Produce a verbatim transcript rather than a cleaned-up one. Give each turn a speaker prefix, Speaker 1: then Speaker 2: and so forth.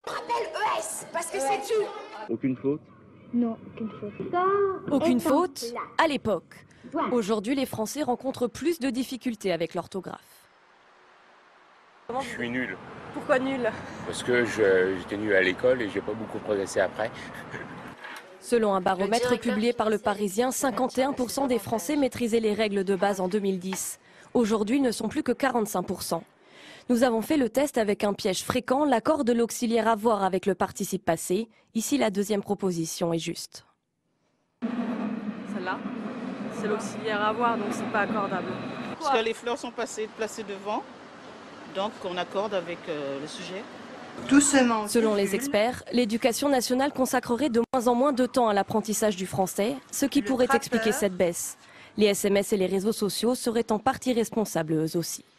Speaker 1: Rappelle E S, parce que c'est tu.
Speaker 2: Aucune faute?
Speaker 3: Non, aucune faute.
Speaker 4: Aucune faute à l'époque. Aujourd'hui, les Français rencontrent plus de difficultés avec l'orthographe.
Speaker 5: Je suis nul.
Speaker 4: Pourquoi nul?
Speaker 5: Parce que je- j'étais nul à l'école et j'ai pas beaucoup progressé après.
Speaker 4: Selon un baromètre publié par Le Parisien, cinquante et un pour cent des Français maîtrisaient les règles de base en deux mille dix. Aujourd'hui, ils ne sont plus que quarante-cinq pour cent. Nous avons fait le test avec un piège fréquent, l'accord de l'auxiliaire avoir avec le participe passé. Ici, la deuxième proposition est juste.
Speaker 6: Celle-là, c'est l'auxiliaire avoir, donc c'est pas accordable.
Speaker 7: Parce que les fleurs sont passées, placées devant, donc on accorde avec euh, le sujet.
Speaker 3: Doucement.
Speaker 4: Selon les experts, l'éducation nationale consacrerait de moins en moins de temps à l'apprentissage du français, ce qui pourrait expliquer cette baisse. Les S M S et les réseaux sociaux seraient en partie responsables eux aussi.